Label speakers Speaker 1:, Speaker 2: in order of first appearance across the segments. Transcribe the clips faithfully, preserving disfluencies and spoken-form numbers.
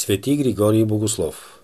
Speaker 1: Свети Григорий Богослов.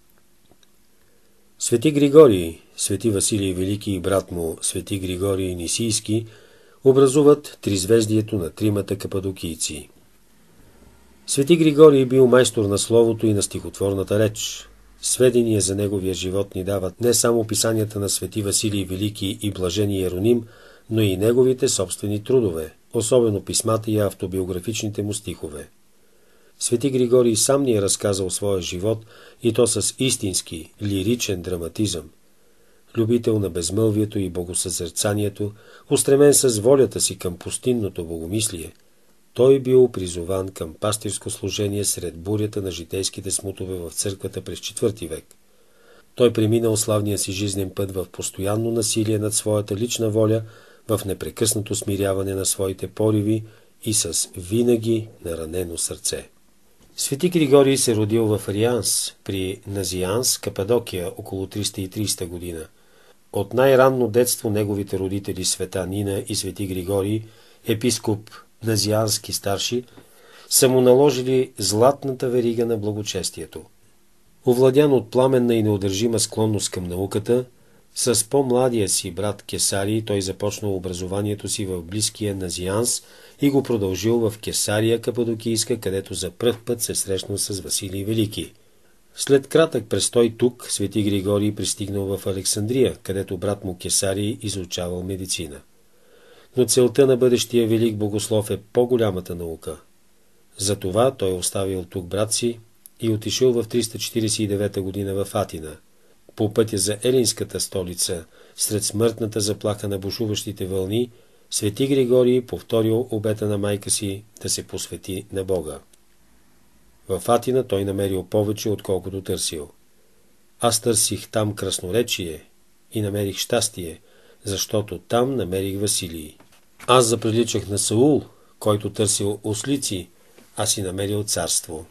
Speaker 1: Свети Григорий, свети Василий Велики и брат му свети Григорий Нисийски образуват тризвездието на тримата кападокийци. Свети Григорий бил майстор на словото и на стихотворната реч. Сведения за неговия живот ни дават не само писанията на свети Василий Велики и блажени Иероним, но и неговите собствени трудове, особено писмата и автобиографичните му стихове. Свети Григорий сам ни е разказал своя живот, и то с истински, лиричен драматизъм. Любител на безмълвието и богосъзерцанието, устремен с волята си към пустинното богомислие, той бил призован към пастирско служение сред бурята на житейските смутове в църквата през четвърти век. Той преминал славния си жизнен път в постоянно насилие над своята лична воля, в непрекъснато смиряване на своите пориви и с винаги наранено сърце. Свети Григорий се родил в Арианс при Назианс, Кападокия, около триста и тридесета година. От най-ранно детство неговите родители света Нина и свети Григорий, епископ Назиански старши, са му наложили златната верига на благочестието. Овладян от пламенна и неудържима склонност към науката, с по-младия си брат Кесарий той започнал образованието си в близкия Назианс и го продължил в Кесария Кападокийска, където за пръв път се срещнал с Василий Велики. След кратък престой тук, свети Григорий пристигнал в Александрия, където брат му Кесарий изучавал медицина. Но целта на бъдещия велик богослов е по-голямата наука. Затова той оставил тук брат си и отишъл в триста четиридесет и девета година в Атина. По пътя за елинската столица, сред смъртната заплаха на бушуващите вълни, свети Григорий повторил обета на майка си да се посвети на Бога. В Атина той намерил повече, отколкото търсил. Аз търсих там красноречие и намерих щастие, защото там намерих Василий. Аз заприличах на Саул, който търсил ослици, а си намерил царство.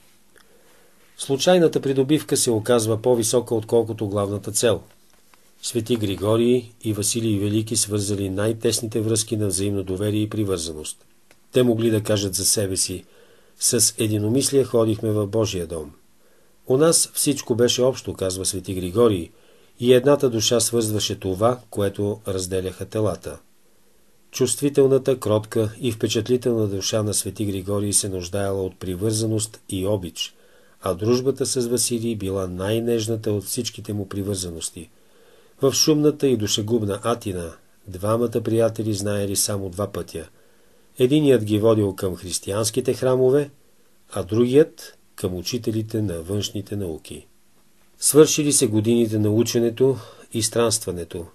Speaker 1: Случайната придобивка се оказва по-висока, отколкото главната цел. Свети Григорий и Василий Велики свързали най-тесните връзки на взаимно доверие и привързаност. Те могли да кажат за себе си: с единомислие ходихме в Божия дом. У нас всичко беше общо, казва свети Григорий, и едната душа свързваше това, което разделяха телата. Чувствителната, кротка и впечатлителна душа на свети Григорий се нуждаела от привързаност и обич, а дружбата с Василий била най-нежната от всичките му привързаности. В шумната и душегубна Атина двамата приятели знаели само два пътя. Единият ги водил към християнските храмове, а другият към учителите на външните науки. Свършили се годините на ученето и странстването.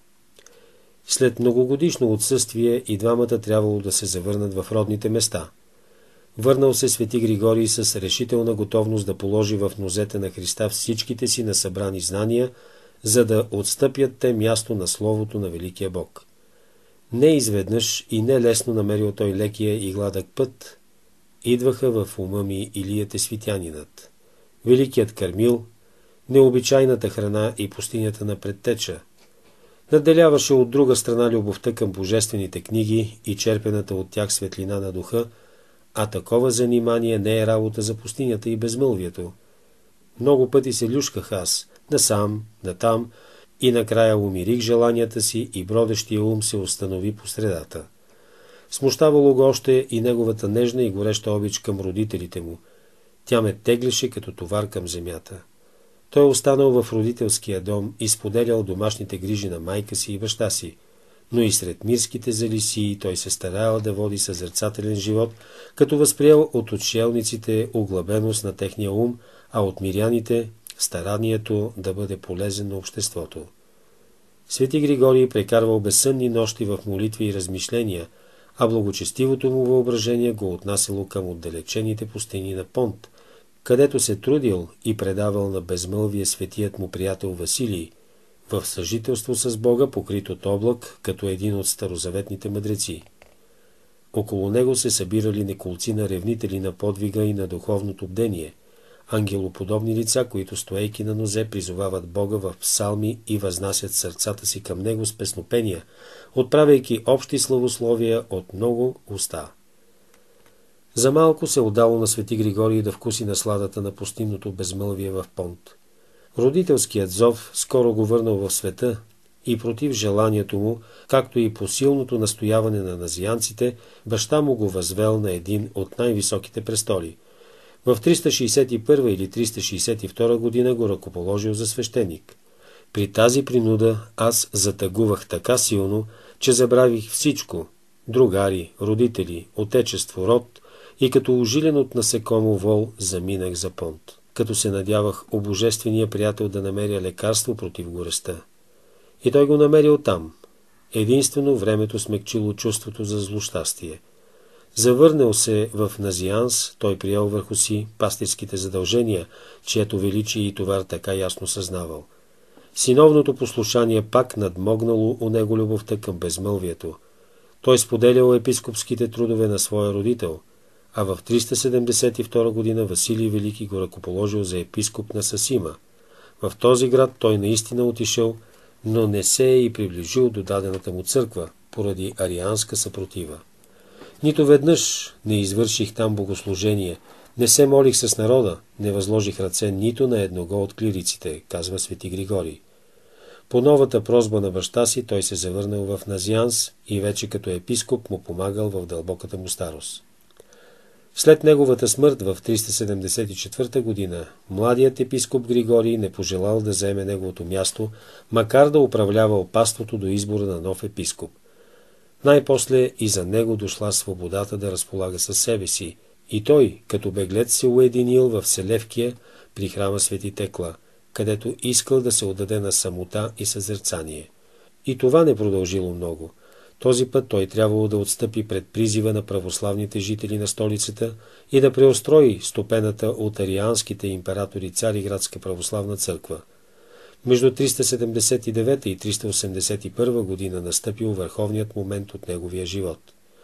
Speaker 1: След многогодишно отсъствие и двамата трябвало да се завърнат в родните места. Върнал се свети Григорий с решителна готовност да положи в нозете на Христа всичките си насъбрани знания, за да отстъпят те място на Словото на Великия Бог. Не изведнъж и не лесно намерил той лекия и гладък път. Идваха в ума ми Илия Тесвитянинът, Великият Кърмил, необичайната храна и пустинята на предтеча. Надделяваше от друга страна любовта към божествените книги и черпената от тях светлина на духа, а такова занимание не е работа за пустинята и безмълвието. Много пъти се люшках аз, насам, натам, и накрая умирих желанията си и бродещия ум се установи по средата. Смущавало го още и неговата нежна и гореща обич към родителите му. Тя ме теглеше като товар към земята. Той останал в родителския дом и споделял домашните грижи на майка си и баща си, но и сред мирските залисии той се стараял да води съзерцателен живот, като възприел от отшелниците оглабеност на техния ум, а от миряните старанието да бъде полезен на обществото. Свети Григорий прекарвал безсънни нощи в молитви и размишления, а благочестивото му въображение го отнасяло към отдалечените пустини на Понт, където се трудил и предавал на безмълвие светият му приятел Василий, в съжителство с Бога, покрит от облак, като един от старозаветните мъдреци. Около него се събирали неколцина ревнители на подвига и на духовното бдение, ангелоподобни лица, които стоейки на нозе призовават Бога в псалми и възнасят сърцата си към него с песнопения, отправяйки общи славословия от много уста. За малко се отдало на свети Григорий да вкуси насладата на пустинното безмълвие в Понт. Родителският зов скоро го върнал в света и против желанието му, както и по силното настояване на назиянците, баща му го възвел на един от най-високите престоли. В триста шейсет и първа или триста шейсет и втора година го ръкоположил за свещеник. При тази принуда аз затъгувах така силно, че забравих всичко – другари, родители, отечество, род, и като ужилен от насекомо вол заминах за Понт, като се надявах о божествения приятел да намеря лекарство против горестта. И той го намерил там. Единствено времето смекчило чувството за злощастие. Завърнал се в Назианс, той приел върху си пастирските задължения, чието величие и товар така ясно съзнавал. Синовното послушание пак надмогнало у него любовта към безмълвието. Той споделял епископските трудове на своя родител, а в триста седемдесет и втора година Василий Велики го ръкоположил за епископ на Сасима. В този град той наистина отишъл, но не се е и приближил до дадената му църква, поради арианска съпротива. Нито веднъж не извърших там богослужение, не се молих с народа, не възложих ръце нито на едного от клириците, казва свети Григорий. По новата просба на баща си той се завърнал в Назианс и вече като епископ му помагал в дълбоката му старост. След неговата смърт в триста седемдесет и четвърта година, младият епископ Григорий не пожелал да заеме неговото място, макар да управлява паството до избора на нов епископ. Най-после и за него дошла свободата да разполага със себе си, и той, като беглец, се уединил в Селевкия при храма Свети Текла, където искал да се отдаде на самота и съзерцание. И това не продължило много. Този път той трябвало да отстъпи пред призива на православните жители на столицата и да преустрои стопената от арианските императори Цариградска православна църква. Между триста седемдесет и девета и триста осемдесет и първа година настъпил върховният момент от неговия живот.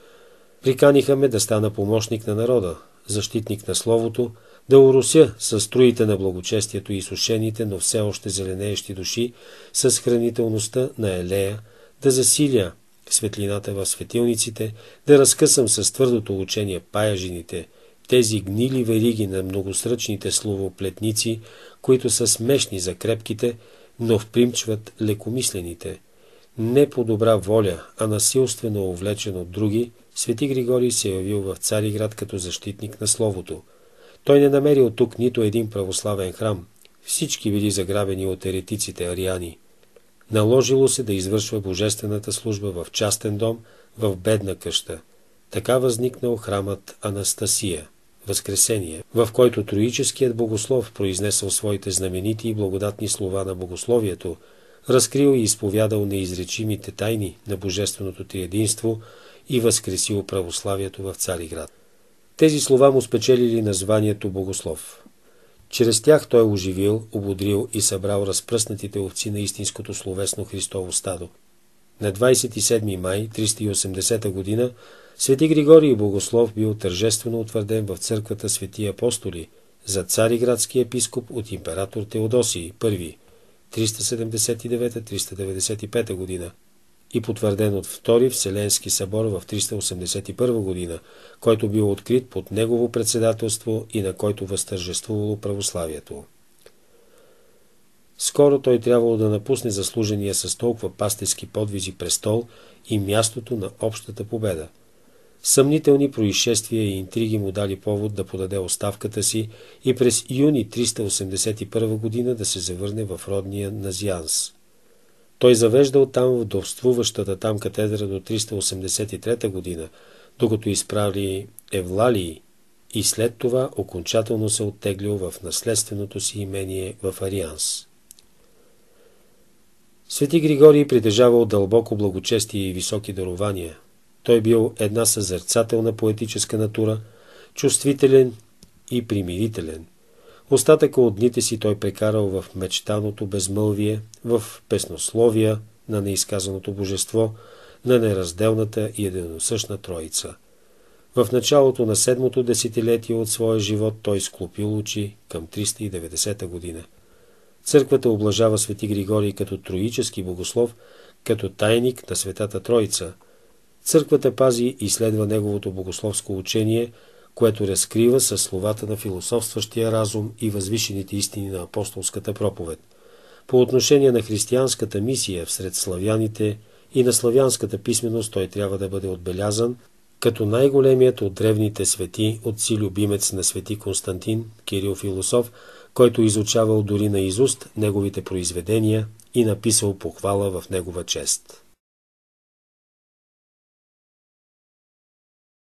Speaker 1: Приканиха ме да стана помощник на народа, защитник на словото, да урося със струите на благочестието и изсушените, но все още зеленеещи души, с хранителността на елея, да засиля светлината в светилниците, да разкъсам с твърдото учение паяжините, тези гнили вериги на многосръчните словоплетници, които са смешни за крепките, но впримчват лекомислените. Не по добра воля, а насилствено увлечен от други, свети Григорий се явил в Цариград като защитник на словото. Той не намерил тук нито един православен храм. Всички били заграбени от еретиците ариани. Наложило се да извършва божествената служба в частен дом, в бедна къща. Така възникнал храмът Анастасия, Възкресение, в който троическият богослов произнесъл своите знаменити и благодатни слова на богословието, разкрил и изповядал неизречимите тайни на божественото триединство и възкресил православието в Цариград. Тези слова му спечелили названието богослов. Чрез тях той оживил, ободрил и събрал разпръснатите овци на истинското словесно Христово стадо. На двадесет и седми май триста и осемдесета година свети Григорий Богослов бил тържествено утвърден в църквата Свети Апостоли за цариградски епископ от император Теодосий първи, триста седемдесет и девета до триста деветдесет и пета година, и потвърден от Втори Вселенски събор в триста осемдесет и първа година, който бил открит под негово председателство и на който възтържествувало православието. Скоро той трябвало да напусне заслужения с толкова пастирски подвизи престол и мястото на общата победа. Съмнителни происшествия и интриги му дали повод да подаде оставката си и през юни триста осемдесет и първа година да се завърне в родния Назианс. Той завеждал там вдовствуващата там катедра до триста осемдесет и трета година, докато изправи Евлалии, и след това окончателно се оттеглил в наследственото си имение в Арианс. Свети Григорий притежавал дълбоко благочестие и високи дарования. Той бил една съзерцателна поетическа натура, чувствителен и примирителен. Остатъка от дните си той прекарал в мечтаното безмълвие, в песнословия на неизказаното божество, на неразделната и единосъщна Троица. В началото на седмото десетилетие от своя живот той склопил очи към триста и деветдесета година. Църквата облажава свети Григорий като троически богослов, като тайник на Светата Троица. Църквата пази и следва неговото богословско учение, което разкрива със словата на философстващия разум и възвишените истини на апостолската проповед. По отношение на християнската мисия всред славяните и на славянската писменост той трябва да бъде отбелязан като най-големият от древните свети, отци любимец на свети Константин, Кирил Философ, който изучавал дори наизуст неговите произведения и написал похвала в негова чест.